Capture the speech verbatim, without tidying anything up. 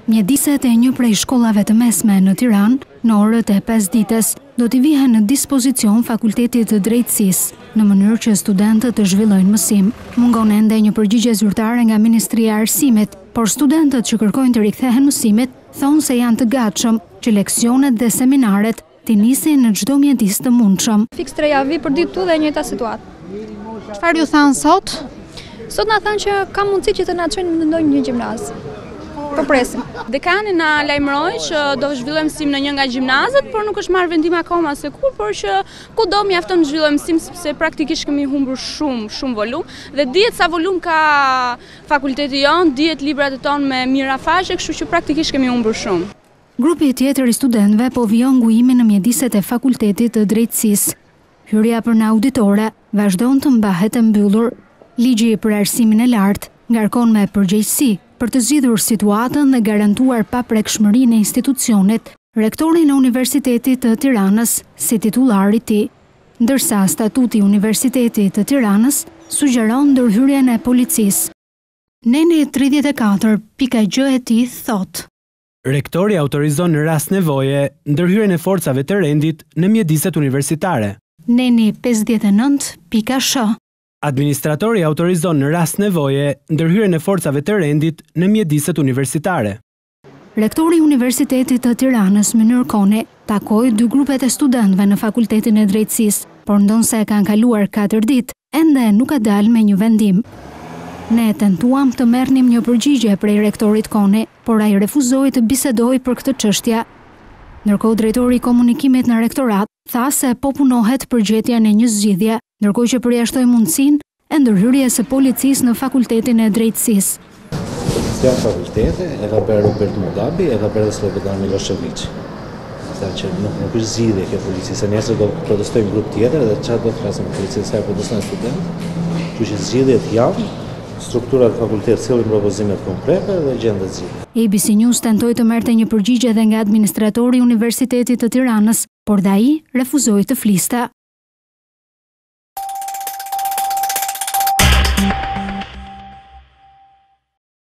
Mjediset e një prej shkollave të mesme në Tiranë, në orët e pesditës, do t'i vihen në dispozicion Fakultetit të Drejtësisë, në mënyrë që studentët të zhvillojnë mësim. Mungon ende një përgjigje zyrtare nga Ministria e Arsimit, por studentët që kërkojnë të rikthehen mësimit thonë se janë të gatshëm që leksionet dhe seminaret t'i nisin në çdo mjedis të mundshëm. Fiks tre javë për ditë tu dhe njëjta situatë. Çfarë ju thanë sot? Sot na thanë që ka mundësi që të na çojnë në ndonjë gjimnaz. Po presim. Dekani na lajmëroi që do zhvillojmë mësim në një nga gjimnazet, por nuk është marrë vendim akoma se ku, por që kudo mjafton të zhvillojmë mësim sepse praktikisht kemi humbur shumë, shumë volum dhe dihet sa volum ka fakulteti jon, dihet librat e tonë me mirafashe, kështu që praktikisht kemi humbur shumë. Grupi tjetër i studentëve po vijon ngujimin në mjediset e Fakultetit të Drejtësisë. Hyrja për në auditore vazhdon të mbahet e mbyllur. Ligji për arsimin e lartë ngarkon me përgjegjësi për të zgjidhur situatën dhe garantuar paprekshmërinë e institucionit, rektorin e Universitetit të Tiranës si titullar i tij, ndërsa statuti i Universitetit të Tiranës sugjeron ndërhyrjen e policisë. Neni tridhjetë e katër pika gjë e tij thotë: Rektori autorizon në rast nevoje ndërhyrjen e forcave të rendit në mjediset universitare. Neni pesëdhjetë e nëntë pika sh Administratori autorizon në rast nevoje ndërhyrjen e forcave të rendit në mjediset universitare. Rektori i Universitetit të Tiranës Mynir Koni takoi dy grupet e studentëve në Fakultetin e Drejtësisë, por ndonse kanë kaluar katër ditë, ende nuk ka dalë me një vendim. Ne tentuam të merrnim një përgjigje prej rektorit Koni, por ai refuzoi të bisedojë për këtë çështje. Ndërkohë drejtori i komunikimit në rektorat tha se po punohet për gjetjen e një zgjidhje, ndërkohë që përjashtoi mundësinë e ndërhyrjes së policisë në Fakultetin e Drejtësisë. Janë fakultete, edhe për Robert Mugabi, edhe për Slobodan Milošević. Sa që nuk nuk është zgjidhje kjo policisë, se nesër do protestojmë grup tjetër dhe çfarë do të flasim për policisë sa protestojnë studentë. Kështu që zgjidhjet janë, strukturat e fakultetit sillin propozimet konkrete dhe gjendet zgjidhje. A B C News tentoi të merrte një përgjigje edhe nga administratori i Universitetit të Tiranës, por dhe ai refuzoi të fliste.